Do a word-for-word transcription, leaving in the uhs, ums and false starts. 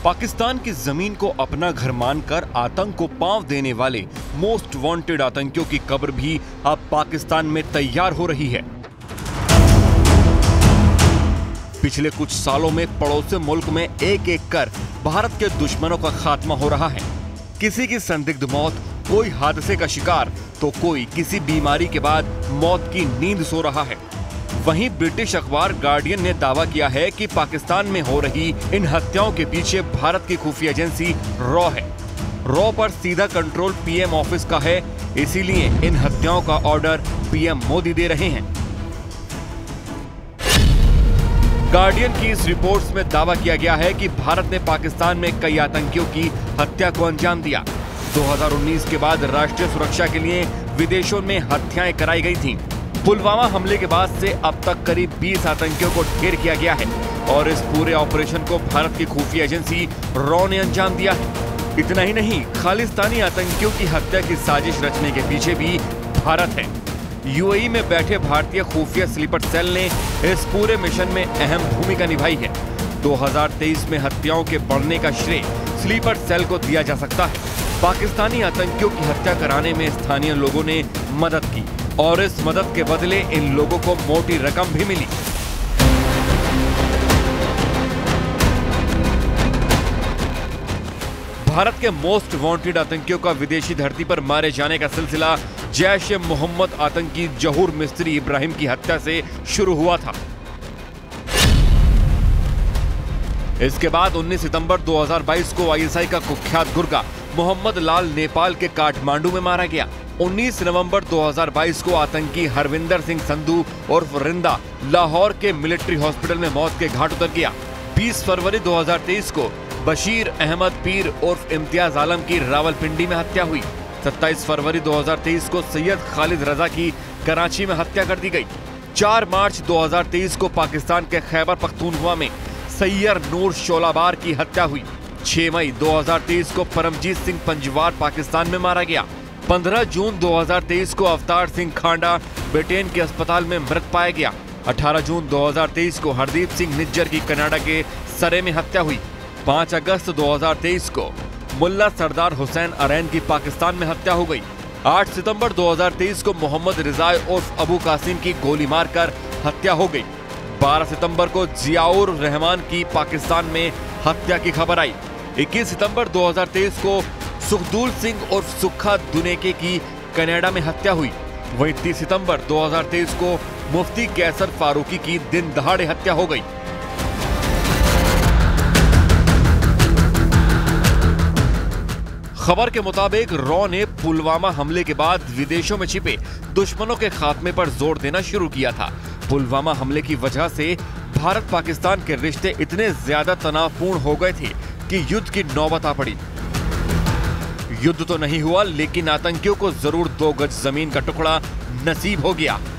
पाकिस्तान की जमीन को अपना घर मानकर आतंक को पांव देने वाले मोस्ट वांटेड आतंकियों की कब्र भी अब पाकिस्तान में तैयार हो रही है। पिछले कुछ सालों में पड़ोसी मुल्क में एक एक कर भारत के दुश्मनों का खात्मा हो रहा है। किसी की संदिग्ध मौत, कोई हादसे का शिकार तो कोई किसी बीमारी के बाद मौत की नींद सो रहा है। वहीं ब्रिटिश अखबार गार्डियन ने दावा किया है कि पाकिस्तान में हो रही इन हत्याओं के पीछे भारत की खुफिया एजेंसी रॉ है। रॉ पर सीधा कंट्रोल पीएम ऑफिस का है, इसीलिए इन हत्याओं का ऑर्डर पीएम मोदी दे रहे हैं। गार्डियन की इस रिपोर्ट्स में दावा किया गया है कि भारत ने पाकिस्तान में कई आतंकियों की हत्या को अंजाम दिया। दो हज़ार उन्नीस के बाद राष्ट्रीय सुरक्षा के लिए विदेशों में हत्याएं कराई गई थीं। पुलवामा हमले के बाद से अब तक करीब बीस आतंकियों को ढेर किया गया है और इस पूरे ऑपरेशन को भारत की खुफिया एजेंसी रॉ ने अंजाम दिया है। इतना ही नहीं, खालिस्तानी आतंकियों की हत्या की साजिश रचने के पीछे भी भारत है। यूएई में बैठे भारतीय खुफिया स्लीपर सेल ने इस पूरे मिशन में अहम भूमिका निभाई है। दो हज़ार तेईस में हत्याओं के बढ़ने का श्रेय स्लीपर सेल को दिया जा सकता है। पाकिस्तानी आतंकियों की हत्या कराने में स्थानीय लोगों ने मदद की और इस मदद के बदले इन लोगों को मोटी रकम भी मिली। भारत के मोस्ट वांटेड आतंकियों का विदेशी धरती पर मारे जाने का सिलसिला जैश ए मोहम्मद आतंकी जहूर मिस्त्री इब्राहिम की हत्या से शुरू हुआ था। इसके बाद उन्नीस सितंबर दो हज़ार बाईस को आईएसआई का कुख्यात गुर्गा मोहम्मद लाल नेपाल के काठमांडू में मारा गया। उन्नीस नवंबर दो हज़ार बाईस को आतंकी हरविंदर सिंह संधू और रिंदा लाहौर के मिलिट्री हॉस्पिटल में मौत के घाट उतर गया। बीस फरवरी दो हज़ार तेईस को बशीर अहमद पीर उर्फ इम्तियाज आलम की रावलपिंडी में हत्या हुई। सत्ताईस फरवरी दो हज़ार तेईस को सैयद खालिद रजा की कराची में हत्या कर दी गई। चार मार्च दो हज़ार तेईस को पाकिस्तान के खैबर पख्तूनख्वा में सैयर नूर शोलाबार की हत्या हुई। छह मई दो हज़ार तेईस को परमजीत सिंह पंजवार पाकिस्तान में मारा गया। पंद्रह जून दो हज़ार तेईस को अवतार सिंह खांडा ब्रिटेन के अस्पताल में मृत पाया गया। अठारह जून दो हज़ार तेईस को हरदीप सिंह निज्जर की कनाडा के सरे में हत्या हुई। पाँच अगस्त दो हज़ार तेईस को मुल्ला सरदार हुसैन अरैन की पाकिस्तान में हत्या हो गई। आठ सितंबर दो हज़ार तेईस को मोहम्मद रिजाई उर्फ अबू कासिम की गोली मारकर हत्या हो गई। बारह सितंबर को जियाउर रहमान की पाकिस्तान में हत्या की खबर आई। इक्कीस सितंबर दो हज़ार तेईस को सुखदूल सिंह उर्फ सुखा दुनेके की कनाडा में हत्या हुई। वहीं तीस सितंबर दो हज़ार तेईस को मुफ्ती कैसर फारूकी की दिन दहाड़े हत्या हो गई। खबर के मुताबिक रॉ ने पुलवामा हमले के बाद विदेशों में छिपे दुश्मनों के खात्मे पर जोर देना शुरू किया था। पुलवामा हमले की वजह से भारत पाकिस्तान के रिश्ते इतने ज्यादा तनावपूर्ण हो गए थे कि युद्ध की नौबत आ पड़ी। युद्ध तो नहीं हुआ, लेकिन आतंकियों को जरूर दो गज जमीन का टुकड़ा नसीब हो गया।